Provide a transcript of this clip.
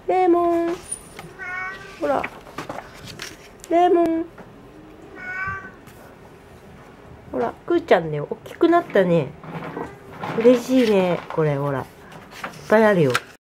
レモン。ほら。レモン。ほら、くーちゃんね、大きくなったね。嬉しいね。これ、ほら。いっぱいあるよ。